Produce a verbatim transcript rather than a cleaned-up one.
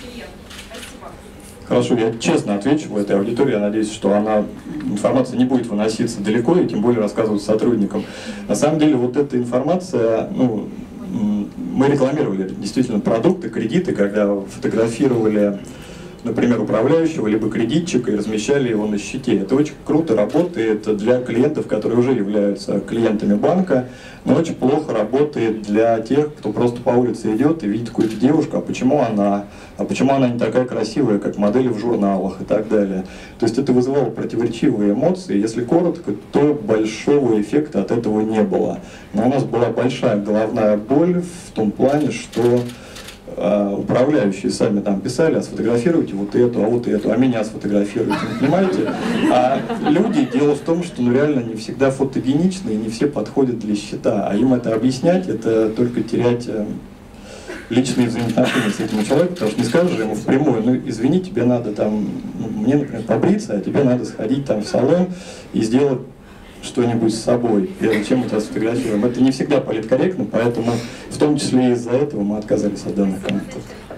Хорошо, я честно отвечу в этой аудитории, я надеюсь, что она, информация не будет выноситься далеко и тем более рассказывать сотрудникам. На самом деле вот эта информация, ну, мы рекламировали действительно продукты, кредиты, когда фотографировали, например, управляющего либо кредитчика и размещали его на счете. Это очень круто работает для клиентов, которые уже являются клиентами банка, но очень плохо работает для тех, кто просто по улице идет и видит какую-то девушку, а почему она, а почему она не такая красивая, как модели в журналах и так далее. То есть это вызывало противоречивые эмоции. Если коротко, то большого эффекта от этого не было. Но у нас была большая головная боль в том плане, что управляющие сами там писали, а сфотографируйте вот эту, а вот эту, а меня сфотографируйте, понимаете? А люди, дело в том, что ну, реально не всегда фотогеничны и не все подходят для счета, а им это объяснять, это только терять личные взаимоотношения с этим человеком, потому что не скажешь ему впрямую, ну извини, тебе надо там, ну, мне, например, побриться, а тебе надо сходить там в салон и сделать что-нибудь с собой, прежде чем мы это сфотографируем. Это не всегда политкорректно, поэтому в том числе из-за этого мы отказались от данных контактов.